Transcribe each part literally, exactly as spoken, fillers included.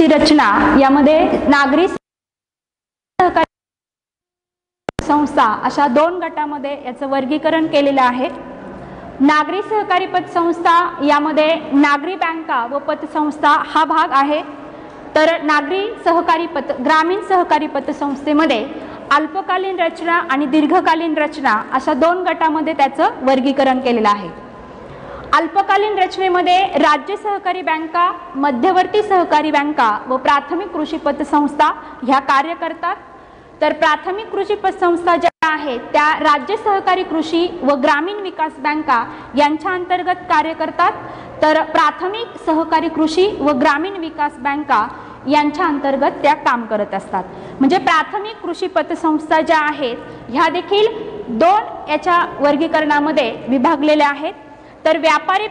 रचना यामध्ये नागरी सहकारी संस्था अशा दोन गटामध्ये याचं वर्गीकरण केलेलं आहे। नागरी सहकारी पतसंस्था यामध्ये नागरी बँका व पतसंस्था हा भाग आहे। तर नागरी सहकारी पत ग्रामीण सहकारी पतसंस्थेमध्ये अल्पकालीन रचना आणि दीर्घकालीन रचना अशा दोन गटामध्ये त्याचं वर्गीकरण केलेलं आहे। अल्पकालीन रचनेमध्ये राज्य सहकारी बँका, मध्यवर्ती सहकारी बँका व प्राथमिक कृषी पतसंस्था ह्या कार्य करतात। तर प्राथमिक कृषी पतसंस्था ज्या आहेत त्या राज्य सहकारी कृषी व ग्रामीण विकास बँका यांच्या अंतर्गत कार्य करतात। तर प्राथमिक सहकारी कृषी व ग्रामीण विकास बँका यांच्या अंतर्गत त्या काम करत असतात। म्हणजे प्राथमिक कृषी पतसंस्था ज्या आहेत ह्या देखील दोन याच्या वर्गीकरणामध्ये विभागलेल्या आहेत। तर व्यापारी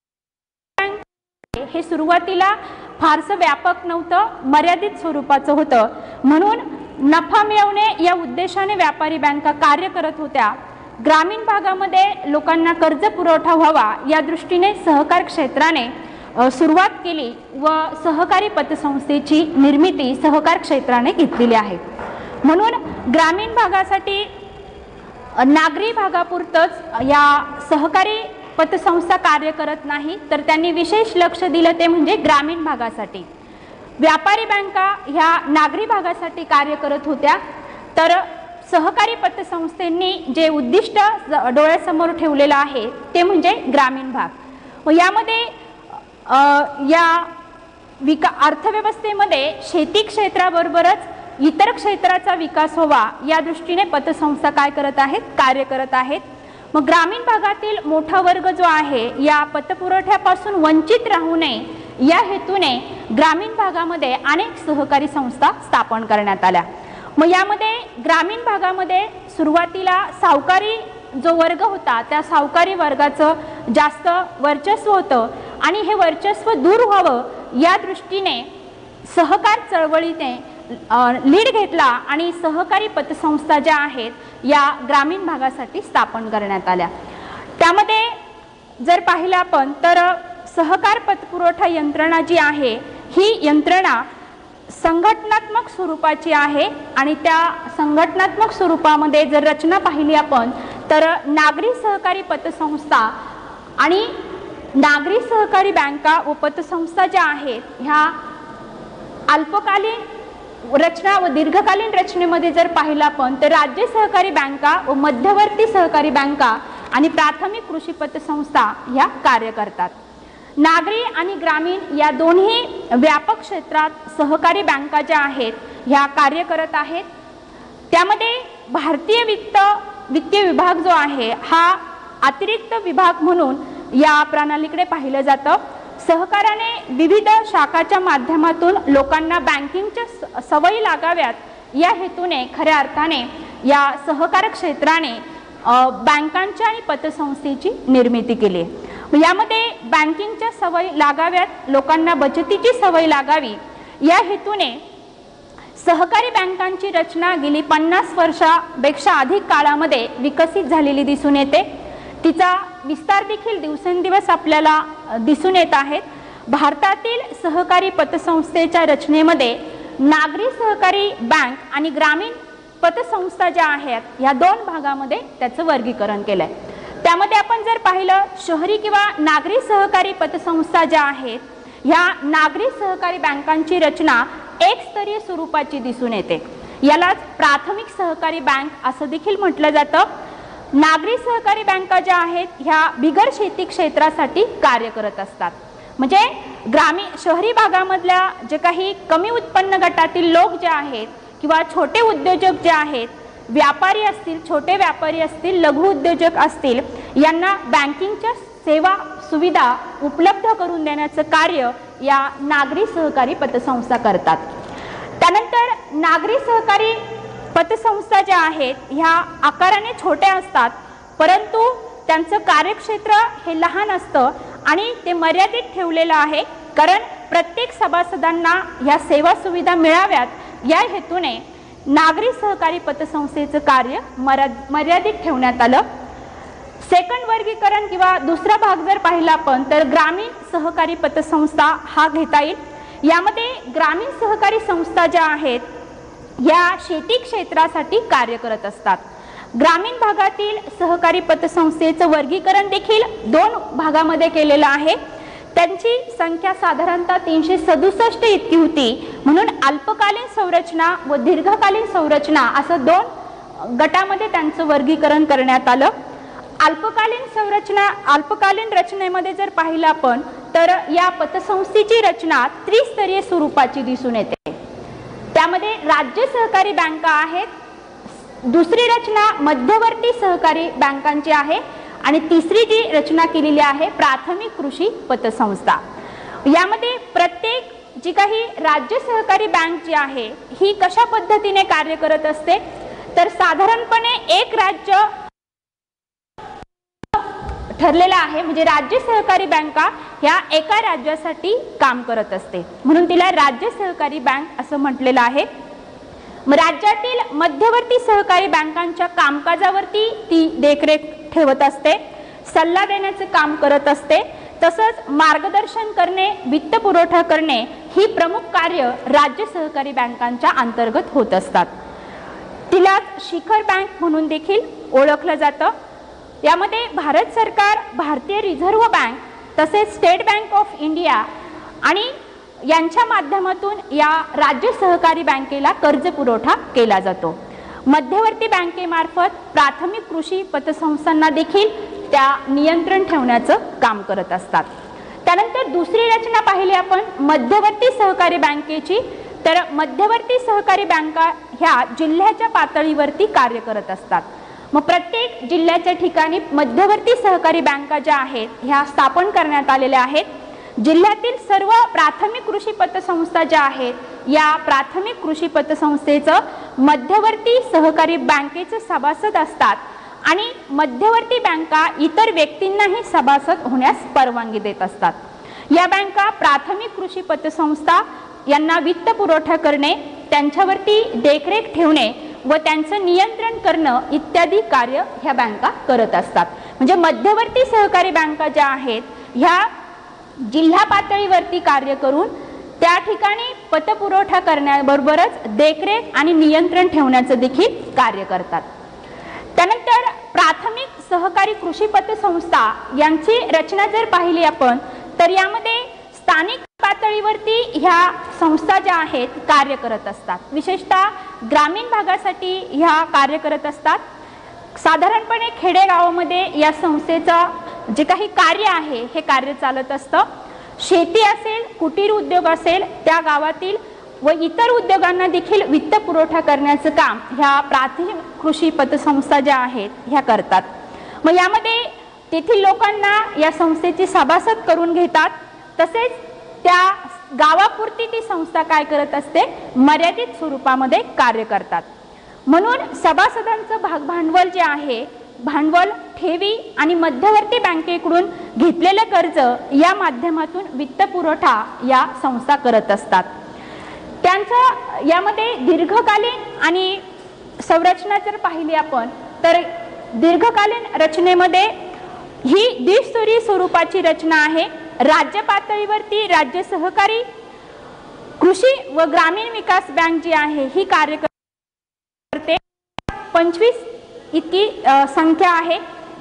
बँक हे सुरुवातीला फारसं व्यापक नव्हतं, मर्यादित स्वरूपाचं होतं, म्हणून नफा मिळवणे या उद्देशाने व्यापारी बँका कार्य करत होत्या। ग्रामीण भागामध्ये लोकांना कर्ज पुरवठा व्हावा या दृष्टीने सहकार क्षेत्राने सुरुवात केली व सहकारी पतसंस्थेची निर्मिती सहकार क्षेत्राने घेतलेली आहे। म्हणून ग्रामीण भागासाठी नागरी भागापुरतच या सहकारी पतसंस्था कार्य करत नाही, तर त्यांनी विशेष लक्ष दिलं ते म्हणजे ग्रामीण भागासाठी। व्यापारी बँका ह्या नागरी भागासाठी कार्य करत होत्या। तर सहकारी पतसंस्थेंनी जे उद्दिष्ट डोळ्यासमोर ठेवलेलं आहे ते म्हणजे ग्रामीण भाग व यामध्ये या विका अर्थव्यवस्थेमध्ये शेती क्षेत्राबरोबरच इतर क्षेत्राचा विकास व्हावा या दृष्टीने पतसंस्था काय करत आहेत, कार्य करत आहेत। मग ग्रामीण भागातील मोठा वर्ग जो आहे या पतपुरवठ्यापासून वंचित राहू नये या हेतूने ग्रामीण भागामध्ये अनेक सहकारी संस्था स्थापन करण्यात आल्या। मग यामध्ये ग्रामीण भागामध्ये सुरुवातीला सावकारी जो वर्ग होता त्या सावकारी वर्गाचं जास्त वर्चस्व होतं आणि हे वर्चस्व दूर व्हावं या दृष्टीने सहकार चळवळीने लीड घेतला आणि सहकारी पतसंस्था ज्या आहेत या ग्रामीण भागासाठी स्थापन करण्यात आल्या। त्यामध्ये जर पाहिलं आपण तर सहकार पतपुरवठा यंत्रणा जी आहे ही यंत्रणा संघटनात्मक स्वरूपाची आहे आणि त्या संघटनात्मक स्वरूपामध्ये जर रचना पाहिली आपण तर नागरी सहकारी पतसंस्था आणि नागरी सहकारी बँका व पतसंस्था ज्या आहेत ह्या अल्पकालीन रचना व दीर्घकालीन रचनेमध्ये जर पाहिलं आपण तर राज्य सहकारी बँका व मध्यवर्ती सहकारी बँका आणि प्राथमिक कृषी पतसंस्था ह्या कार्य करतात। नागरी आणि ग्रामीण या दोन्ही व्यापक क्षेत्रात सहकारी बँका ज्या आहेत ह्या कार्य करत आहेत। त्यामध्ये भारतीय वित्त वित्तीय विभाग जो आहे हा अतिरिक्त विभाग म्हणून या प्रणालीकडे पाहिलं जातं। सहकाराने विविध शाखाच्या माध्यमातून लोकांना बँकिंगच्या सवयी लागाव्यात या हेतूने खऱ्या अर्थाने या सहकार क्षेत्राने बँकांच्या आणि पतसंस्थेची निर्मिती केली। यामध्ये बँकिंगच्या सवयी लागाव्यात, लोकांना बचतीची सवय लागावी या हेतूने सहकारी बँकांची रचना गेली पन्नास वर्षापेक्षा अधिक काळामध्ये विकसित झालेली दिसून येते। तिचा विस्तार देखील दिवसेंदिवस आपल्याला दिसून येत आहेत। भारतातील सहकारी पतसंस्थेच्या रचनेमध्ये नागरी सहकारी बँक आणि ग्रामीण पतसंस्था ज्या आहेत ह्या दोन भागामध्ये त्याचं वर्गीकरण केलंय। त्यामध्ये आपण जर पाहिलं शहरी किंवा नागरी सहकारी पतसंस्था ज्या आहेत ह्या नागरी सहकारी बँकांची रचना एक स्तरीय स्वरूपाची दिसून येते। यालाच प्राथमिक सहकारी बँक असं देखील म्हटलं जातं। नागरी सहकारी बँका ज्या आहेत ह्या बिगर शेती क्षेत्रासाठी कार्य करत असतात। म्हणजे ग्रामीण शहरी भागामधल्या जे काही कमी उत्पन्न गटातील लोक जे आहेत किंवा छोटे उद्योजक जे आहेत, व्यापारी असतील, छोटे व्यापारी असतील, लघु उद्योजक असतील, यांना बँकिंगच्या सेवा सुविधा उपलब्ध करून देण्याचं कार्य या नागरी सहकारी पतसंस्था करतात। त्यानंतर नागरी सहकारी पतसंस्था ज्या आहेत ह्या आकाराने छोट्या असतात, परंतु त्यांचं कार्यक्षेत्र हे लहान असतं आणि ते मर्यादित ठेवलेलं आहे, कारण प्रत्येक सभासदांना ह्या सेवा सुविधा मिळाव्यात या हेतूने नागरी सहकारी पतसंस्थेचं कार्य मर्यादित ठेवण्यात आलं। सेकंड वर्गीकरण किंवा दुसरा भाग जर पाहिला आपण तर ग्रामीण सहकारी पतसंस्था हा घेता येईल। यामध्ये ग्रामीण सहकारी संस्था ज्या आहेत या शेती क्षेत्रासाठी कार्य करत असतात। ग्रामीण भागातील सहकारी पतसंस्थेचं वर्गीकरण देखील दोन भागामध्ये केलेलं आहे। त्यांची संख्या साधारणतः तीनशे सदुसष्ट इतकी होती, म्हणून अल्पकालीन संरचना व दीर्घकालीन संरचना असं दोन गटामध्ये त्यांचं वर्गीकरण करण्यात आलं। अल्पकालीन संरचना अल्पकालीन रचनेमध्ये जर पाहिलं आपण तर या पतसंस्थेची रचना त्रिस्तरीय स्वरूपाची दिसून येते। त्यामध्ये राज्य सहकारी बँका आहेत, दुसरी रचना मध्यवर्ती सहकारी बँकांची आहे आणि तिसरी जी रचना केलेली आहे प्राथमिक कृषी पतसंस्था। यामध्ये प्रत्येक जी काही राज्य सहकारी बँक जी आहे ही कशा पद्धतीने कार्य करत असते तर साधारणपणे एक राज्य ठरलेला आहे, म्हणजे राज्य सहकारी बँका ह्या एका राज्यासाठी काम करत असते, म्हणून तिला राज्य सहकारी बँक असं म्हटलेलं आहे। राज्यातील मध्यवर्ती सहकारी बँकांच्या कामकाजावरती ती देखरेख ठेवत असते, सल्ला देण्याचे काम करत असते, तसंच मार्गदर्शन करणे, वित्त पुरवठा करणे ही प्रमुख कार्य राज्य सहकारी बँकांच्या अंतर्गत होत असतात। तिला शिखर बँक म्हणून देखील ओळखलं जातं। यामध्ये भारत सरकार, भारतीय रिझर्व्ह बँक तसेच स्टेट बँक ऑफ इंडिया आणि यांच्या माध्यमातून या राज्य सहकारी बँकेला कर्ज पुरवठा केला जातो। मध्यवर्ती बँकेमार्फत प्राथमिक कृषी पतसंस्थांना देखील त्या नियंत्रण ठेवण्याचं काम करत असतात। त्यानंतर दुसरी रचना पाहिली आपण मध्यवर्ती सहकारी बँकेची, तर मध्यवर्ती सहकारी बँका ह्या जिल्ह्याच्या पातळीवरती कार्य करत असतात। मग प्रत्येक जिल्ह्याच्या ठिकाणी मध्यवर्ती सहकारी बँका ज्या आहेत ह्या स्थापन करण्यात आलेल्या आहेत। जिल्ह्यातील सर्व प्राथमिक कृषी पतसंस्था ज्या आहेत या प्राथमिक कृषी पतसंस्थेचं मध्यवर्ती सहकारी बँकेचे सभासद असतात आणि मध्यवर्ती बँका इतर व्यक्तींनाही सभासद होण्यास परवानगी देत असतात। या बँका प्राथमिक कृषी पतसंस्था यांना वित्त पुरवठा करणे, त्यांच्यावरती देखरेख ठेवणे व त्यांचं नियंत्रण करणं इत्यादी कार्य ह्या बँका करत असतात। म्हणजे मध्यवर्ती सहकारी बँका ज्या आहेत ह्या जिल्हा पातळीवरती कार्य करून त्या ठिकाणी पतपुरवठा करण्याबरोबरच देखरेख आणि नियंत्रण ठेवण्याचं देखील कार्य करतात। त्यानंतर प्राथमिक सहकारी कृषी पतसंस्था यांची रचना जर पाहिली आपण तर यामध्ये स्थानिक पातळीवरती ह्या संस्था ज्या आहेत कार्य करत असतात, विशेषतः ग्रामीण भागासाठी ह्या कार्य करत असतात। साधारणपणे खेडेगावामध्ये या संस्थेचं जे काही कार्य आहे हे कार्य चालत असतं। शेती असेल, कुटीर उद्योग असेल, त्या गावातील व इतर उद्योगांना देखील वित्त पुरवठा करण्याचं काम ह्या प्राथमिक कृषी पतसंस्था ज्या आहेत ह्या करतात। मग यामध्ये तेथील लोकांना या संस्थेची सभासद करून घेतात, तसेच त्या गावापुरती ती संस्था काय करत असते मर्यादित स्वरूपामध्ये कार्य करतात। म्हणून सभासदांचं भाग भांडवल जे आहे, भांडवल, ठेवी आणि मध्यवर्ती बँकेकडून घेतलेले कर्ज या माध्यमातून वित्त पुरवठा या संस्था करत असतात। त्यांचा यामध्ये दीर्घकालीन आणि संरचना जर पाहिली आपण तर दीर्घकालीन रचनेमध्ये ही द्विस्तरीय स्वरूपाची रचना आहे। राज्य पातळीवरती राज्य सहकारी कृषी व ग्रामीण विकास बँक जी आहे ही कार्य करते। पंचवीस इतकी संख्या आहे।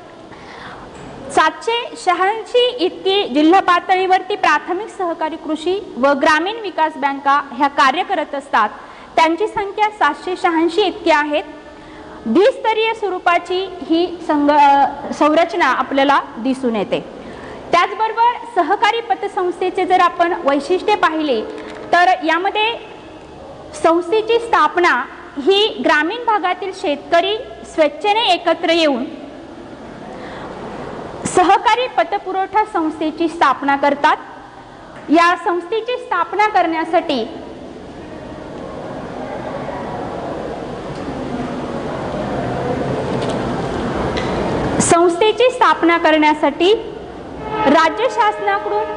सातशे शहाऐंशी इतकी जिल्हा पातळीवरती प्राथमिक सहकारी कृषी व ग्रामीण विकास बँका ह्या कार्य करत असतात। त्यांची संख्या सातशे शहाऐंशी इतकी आहेत। द्विस्तरीय स्वरूपाची ही संघ संरचना आपल्याला दिसून येते। त्याचबरोबर सहकारी पतसंस्थेचे जर आपण वैशिष्ट्ये पाहिले तर यामध्ये संस्थेची स्थापना ही ग्रामीण भागातील शेतकरी स्वेच्छेने एकत्र येऊन सहकारी पतपुरवठा संस्थेची स्थापना करतात। या संस्थेची स्थापना करण्यासाठी संस्थेची स्थापना करण्यासाठी राज्य शासनाकडून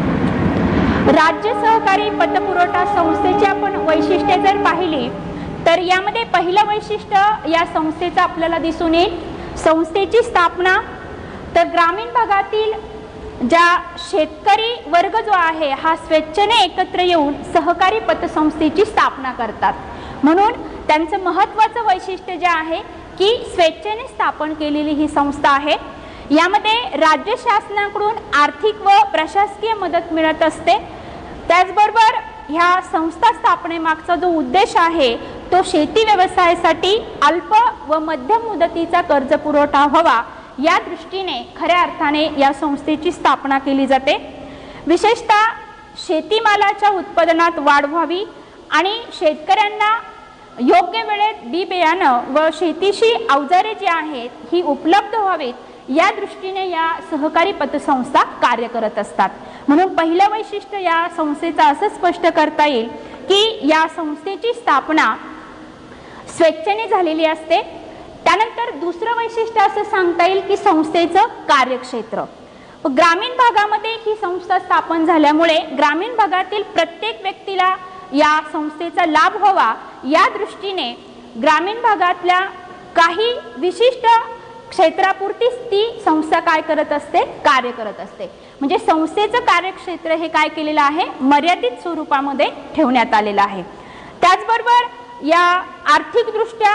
राज्य सहकारी पतपुरवठा संस्थेची आपण वैशिष्ट्ये जर पाहिली तर यामध्ये पहिलं वैशिष्ट्य या संस्थेचं आपल्याला दिसून येईल, संस्थेची स्थापना. तर ग्रामीण भागातील ज्या शेतकरी वर्ग जो आहे हा स्वेच्छेने एकत्र येऊन सहकारी पतसंस्थेची स्थापना करतात, म्हणून त्यांचं महत्त्वाचं वैशिष्ट्य जे आहे की स्वेच्छेने स्थापन केलेली ही संस्था आहे. यामध्ये राज्य शासनाकडून आर्थिक व प्रशासकीय मदत मिळत असते. त्याचबरोबर ह्या संस्था स्थापनेमागचा जो उद्देश आहे तो शेती व्यवसायासाठी अल्प व मध्यम मुदतीचा कर्ज पुरवठा व्हावा या दृष्टीने खऱ्या अर्थाने या संस्थेची स्थापना केली जाते. विशेषतः शेतीमालाच्या उत्पादनात वाढ व्हावी आणि शेतकऱ्यांना योग्य वेळेत बी बियाणं व शेतीशी अवजारे जी आहेत ही उपलब्ध व्हावीत या दृष्टीने या सहकारी पतसंस्था कार्य करत असतात. म्हणून पहिलं वैशिष्ट्य या संस्थेचं असं स्पष्ट करता येईल की या संस्थेची स्थापना स्वेच्छेने झालेली असते. त्यानंतर दुसरं वैशिष्ट्य असं सांगता येईल की संस्थेचं कार्यक्षेत्र. ग्रामीण भागामध्ये ही संस्था स्थापन झाल्यामुळे ग्रामीण भागातील प्रत्येक व्यक्तीला या संस्थेचा लाभ व्हावा या दृष्टीने ग्रामीण भागातल्या काही विशिष्ट क्षेत्रापुरतीच ती संस्था काय करत असते, कार्य करत असते. म्हणजे संस्थेचं कार्यक्षेत्र हे काय केलेलं आहे, मर्यादित स्वरूपामध्ये ठेवण्यात आलेलं आहे. त्याचबरोबर या आर्थिकदृष्ट्या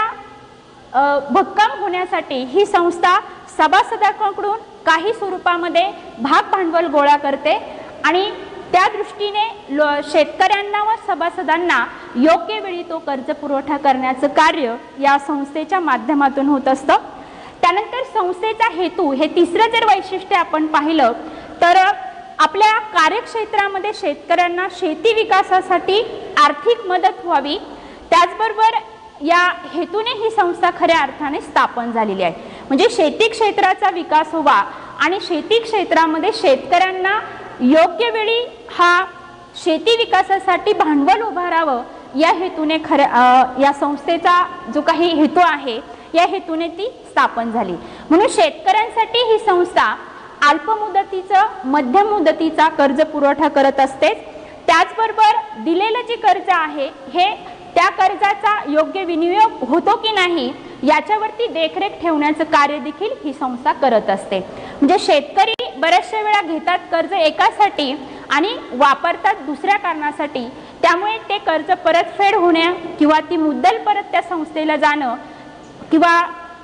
भक्कम होण्यासाठी ही संस्था सभासदांकडून काही स्वरूपामध्ये भाग भांडवल गोळा करते आणि त्या दृष्टीने शेतकऱ्यांना व सभासदांना योग्य वेळी तो कर्ज पुरवठा करण्याचं कार्य या संस्थेच्या माध्यमातून होत असतं. त्यानंतर संस्थेचा हेतू हे तिसरं जर वैशिष्ट्य आपण पाहिलं तर आपल्या कार्यक्षेत्रामध्ये शेतकऱ्यांना शेती विकासासाठी आर्थिक मदत व्हावी, त्याचबरोबर या हेतूने ही संस्था खऱ्या अर्थाने स्थापन झालेली आहे. म्हणजे शेती क्षेत्राचा विकास व्हावा आणि शेती क्षेत्रामध्ये शेतकऱ्यांना योग्य वेळी हा शेती विकासासाठी भांडवल उभारावं या हेतूने खऱ्या या संस्थेचा जो काही हेतू आहे या हेतूने ती स्थापन झाली. म्हणून शेतकऱ्यांसाठी ही संस्था अल्प मुदतीचं मध्यम मुदतीचा कर्ज पुरवठा करत असते. त्याचबरोबर दिलेलं जे कर्ज आहे हे त्या कर्जाचा योग्य विनियोग होतो की नाही याच्यावरती देखरेख ठेवण्याचं कार्य देखील ही संस्था करत असते. म्हणजे शेतकरी बऱ्याचशा वेळा घेतात कर्ज एकासाठी आणि वापरतात दुसऱ्या कारणासाठी, त्यामुळे ते कर्ज परतफेड होण्या किंवा ती मुद्दल परत त्या संस्थेला जाणं किंवा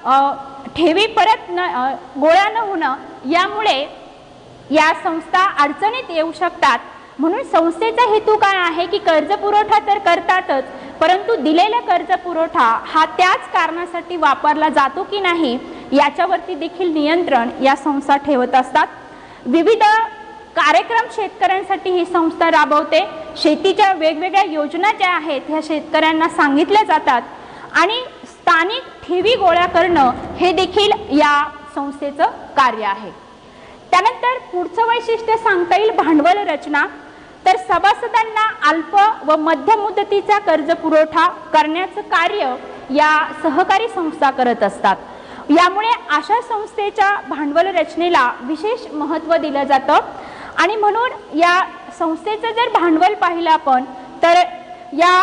ठेवी परत न गोळा न होणं यामुळे या संस्था अडचणीत येऊ शकतात. म्हणून संस्थेचा हेतू काय आहे की कर्ज पुरवठा तर करतातच, परंतु दिलेला कर्ज पुरवठा हा त्याच कारणासाठी वापरला जातो की नाही याच्यावरती देखील नियंत्रण या संस्था ठेवत असतात. विविध कार्यक्रम शेतकऱ्यांसाठी ही संस्था राबवते. शेतीच्या वेगवेगळ्या योजना ज्या आहेत ह्या शेतकऱ्यांना सांगितल्या जातात आणि स्थानिक ठेवी गोळा करणं हे देखील या संस्थेचं कार्य आहे. त्यानंतर पुढचं वैशिष्ट्य सांगता येईल भांडवल रचना. तर सभासदांना अल्प व मध्यम मुदतीचा कर्ज पुरवठा करण्याचं कार्य या सहकारी संस्था करत असतात. यामुळे अशा संस्थेच्या भांडवल रचनेला विशेष महत्त्व दिलं जातं आणि म्हणून या संस्थेचं जर भांडवल पाहिलं आपण तर या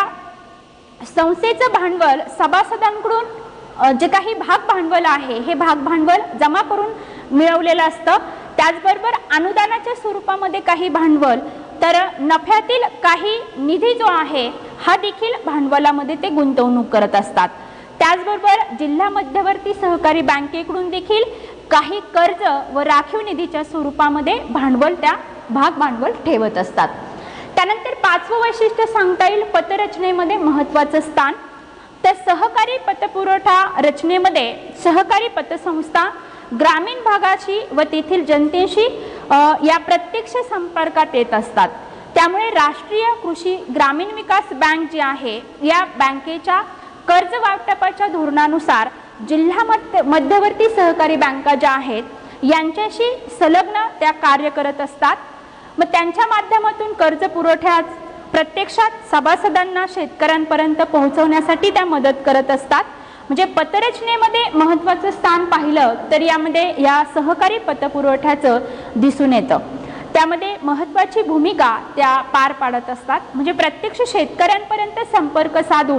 संस्थेचं भांडवल सभासदांकडून जे काही भाग भांडवल आहे हे भाग भांडवल जमा करून मिळवलेलं असतं. त्याचबरोबर अनुदानाच्या स्वरूपामध्ये काही भांडवल, तर नफ्यातील काही निधी जो आहे हा देखील भांडवलामध्ये ते गुंतवणूक करत असतात. त्याचबरोबर जिल्हा मध्यवर्ती सहकारी बँकेकडून देखील काही कर्ज व राखीव निधीच्या स्वरूपामध्ये भांडवल त्या भाग भांडवल ठेवत असतात. त्यानंतर पाचवं वैशिष्ट्य सांगता येईल पतरचनेमध्ये महत्त्वाचं स्थान. तर सहकारी पतपुरवठा रचनेमध्ये सहकारी पतसंस्था ग्रामीण भागाशी व तेथील जनतेशी या प्रत्यक्ष संपर्कात येत असतात. त्यामुळे राष्ट्रीय कृषी ग्रामीण विकास बँक जी आहे या बँकेच्या कर्ज वाटपाच्या धोरणानुसार जिल्हा मध्य मध्यवर्ती सहकारी बँका ज्या आहेत यांच्याशी संलग्न त्या कार्य करत असतात. मग त्यांच्या माध्यमातून कर्ज पुरवठ्यात प्रत्यक्षात सभासदांना शेतकऱ्यांपर्यंत पोहोचवण्यासाठी त्या मदत करत असतात. म्हणजे पतरचनेमध्ये महत्त्वाचं स्थान पाहिलं तर यामध्ये या सहकारी पतपुरवठ्याचं दिसून येतं. त्यामध्ये महत्त्वाची भूमिका त्या पार पाडत असतात. म्हणजे प्रत्यक्ष शेतकऱ्यांपर्यंत संपर्क साधून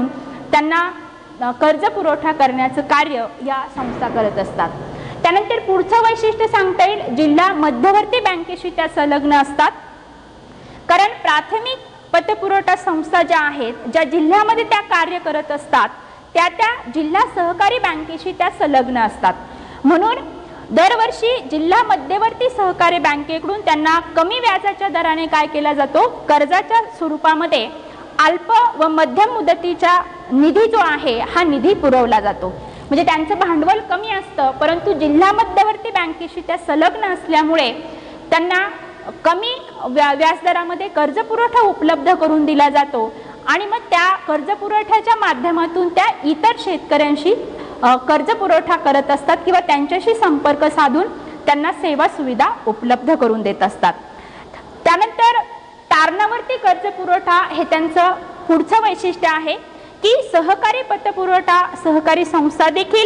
त्यांना कर्ज पुरवठा करण्याचं कार्य या संस्था करत असतात। त्यानंतर पुढचं वैशिष्ट्य सांगता येईल, जिल्हा मध्यवर्ती बँकेशी त्या संलग्न असतात, कारण प्राथमिक पतपुरवठा संस्था ज्या आहेत, ज्या जिल्ह्यामध्ये त्या कार्य करत असतात, त्या त्या जिल्हा सहकारी बँकेशी त्या संलग्न असतात। म्हणून दरवर्षी जिल्हा मध्यवर्ती सहकारी बँकेकडून त्यांना कमी व्याजाच्या दराने काय केला जातो, कर्जाच्या स्वरूपामध्ये अल्प व मध्यम मुदतीचा निधी जो आहे हा निधी पुरवला जातो। म्हणजे त्यांचं भांडवल कमी असतं, परंतु जिल्हा मध्यवर्ती बँकेशी त्या संलग्न असल्यामुळे त्यांना कमी व्याजदरामध्ये कर्ज पुरवठा उपलब्ध करून दिला जातो आणि मग त्या कर्ज पुरवठ्याच्या माध्यमातून त्या इतर शेतकऱ्यांशी कर्ज पुरवठा करत असतात किंवा त्यांच्याशी संपर्क साधून त्यांना सेवा सुविधा उपलब्ध करून देत असतात। त्यानंतर तारणावरती कर्ज पुरवठा हे त्यांचं पुढचं वैशिष्ट्य आहे की सहकारी पतपुरवठा सहकारी संस्था देखील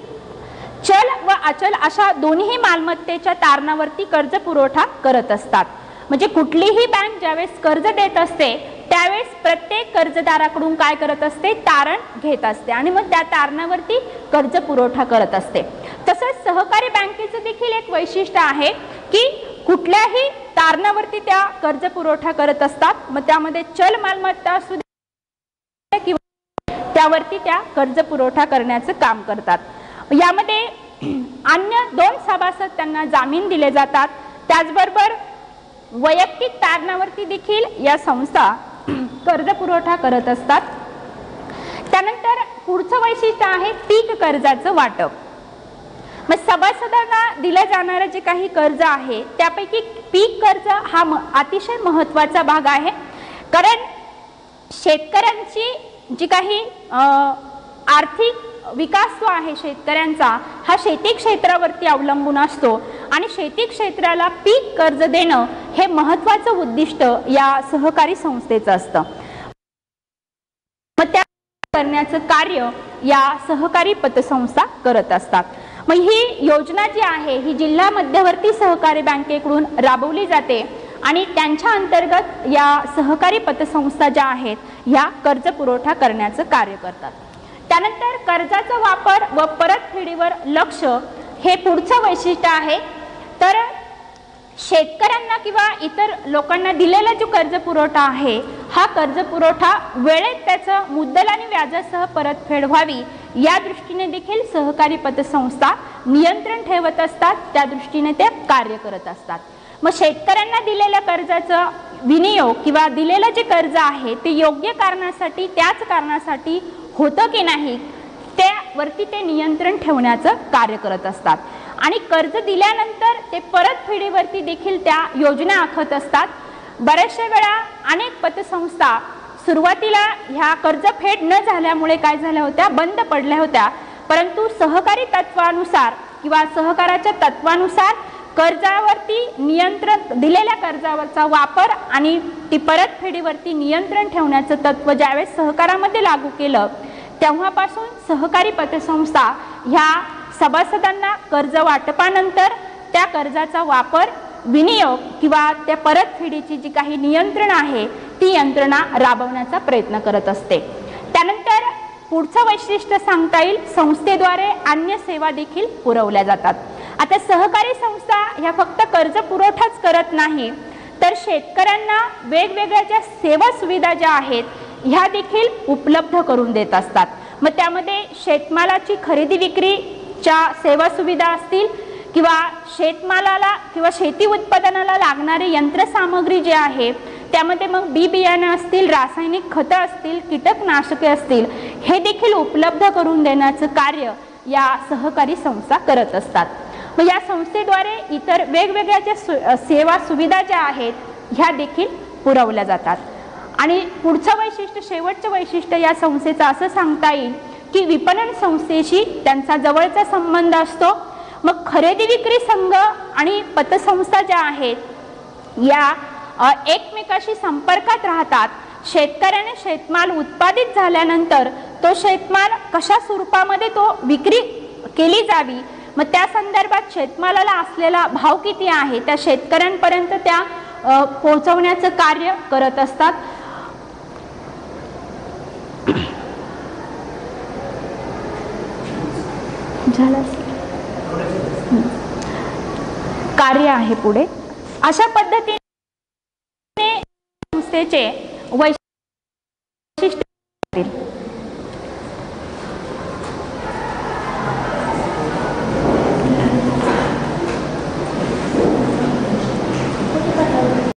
चल व अचल अशा दोन्ही मालमत्तेच्या तारणावरती कर्ज पुरवठा करत असतात। म्हणजे कुठलीही बँक ज्यावेळेस कर्ज देत असते त्यावेळेस प्रत्येक कर्जदाराकडून काय करत असते, तारण घेत असते आणि मग त्या तारणावरती कर्ज पुरवठा करत असते। तसंच सहकारी बँकेचं देखील एक वैशिष्ट्य आहे की कुठल्याही तारणावरती त्या कर्ज पुरवठा करत असतात, मग त्यामध्ये चल मालमत्ता असू दे किंवा त्यावरती त्या कर्ज पुरवठा करण्याचं काम करतात। यामध्ये अन्य दोन सभासद त्यांना जामीन दिले जातात। त्याचबरोबर वैयक्तिक तारणावरती देखील या संस्था कर्ज पुरवठा करत असतात। त्यानंतर पुढचं वैशिष्ट्य आहे पीक कर्जाचं वाटप। मग सभासदांना दिलं जाणारं जे काही कर्ज आहे त्यापैकी पीक कर्ज हा अतिशय महत्त्वाचा भाग आहे, कारण शेतकऱ्यांची जी काही आर्थिक विकास जो आहे शेतकऱ्यांचा हा शेती क्षेत्रावरती अवलंबून असतो आणि शेती क्षेत्राला पीक कर्ज देणं हे महत्त्वाचं उद्दिष्ट या सहकारी संस्थेचं असतं। मग त्या करण्याचं कार्य या सहकारी पतसंस्था करत असतात। मग ही योजना जी आहे ही जिल्हा मध्यवर्ती सहकारी बँकेकडून राबवली जाते आणि त्यांच्या अंतर्गत या सहकारी पतसंस्था ज्या आहेत या कर्ज पुरवठा करण्याचं कार्य करतात। त्यानंतर कर्जाचा वापर व परतफेडीवर लक्ष हे पुढचं वैशिष्ट्य आहे। तर शेतकऱ्यांना किंवा इतर लोकांना दिलेला जो कर्ज पुरवठा आहे हा कर्ज पुरवठा वेळेत त्याचं मुद्दल आणि व्याजासह परतफेड व्हावी या दृष्टीने देखील सहकारी पतसंस्था नियंत्रण ठेवत असतात, त्या दृष्टीने ते कार्य करत असतात। मग शेतकऱ्यांना दिलेल्या कर्जाचा विनियोग किंवा दिलेलं जे कर्ज आहे ते योग्य कारणासाठी त्याच कारणासाठी होतं की नाही त्यावरती ते नियंत्रण ठेवण्याचं कार्य करत असतात आणि कर्ज दिल्यानंतर ते परतफेडीवरती देखील त्या योजना आखत असतात। बऱ्याचशा वेळा अनेक पतसंस्था सुरुवातीला ह्या कर्जफेड न झाल्यामुळे काय झाल्या होत्या, बंद पडल्या होत्या, परंतु सहकारी तत्वानुसार किंवा सहकाराच्या तत्वानुसार कर्जावरती नियंत्रण दिलेल्या कर्जावरचा वापर आणि ती परतफेडीवरती नियंत्रण ठेवण्याचं तत्व ज्यावेळेस सहकारामध्ये लागू केलं तेव्हापासून सहकारी पतसंस्था ह्या सभासदांना कर्ज वाटपानंतर त्या कर्जाचा वापर विनियोग किंवा त्या परतफेडीची जी काही नियंत्रण आहे ती यंत्रणा राबवण्याचा प्रयत्न करत असते। त्यानंतर पुढचं वैशिष्ट्य सांगता येईल, संस्थेद्वारे अन्य सेवा देखील पुरवल्या जातात। आता सहकारी संस्था ह्या फक्त कर्ज पुरवठाच करत नाही तर शेतकऱ्यांना वेगवेगळ्या ज्या सेवा सुविधा ज्या आहेत ह्या देखील उपलब्ध करून देत असतात। मग त्यामध्ये शेतमालाची खरेदी विक्रीच्या सेवा सुविधा असतील किंवा शेतमालाला किंवा शेती उत्पादनाला लागणारे यंत्रसामग्री जे आहे त्यामध्ये मग बी बियाणं असतील, रासायनिक खतं असतील, कीटकनाशके असतील, हे देखील उपलब्ध करून देण्याचं कार्य या सहकारी संस्था करत असतात। मग या संस्थेद्वारे इतर वेगवेगळ्या ज्या सेवा सुविधा ज्या आहेत ह्या देखील पुरवल्या जातात। आणि पुढचं वैशिष्ट्य, शेवटचं वैशिष्ट्य या संस्थेचं असं सांगता येईल की विपणन संस्थेशी त्यांचा जवळचा संबंध असतो। मग खरेदी विक्री संघ आणि पतसंस्था ज्या आहेत या एकमेकाशी संपर्कात राहतात। शेतकऱ्याने शेतमाल उत्पादित झाल्यानंतर तो शेतमाल कशा स्वरूपामध्ये तो विक्री केली जावी, मग त्या संदर्भात शेतमालाला असलेला भाव किती आहे त्या शेतकऱ्यांपर्यंत त्या पोहोचवण्याचं कार्य करत असतात। झालं कार्य आहे पुढे. अशा पद्धतीने संस्थेचे वैशिष्ट्य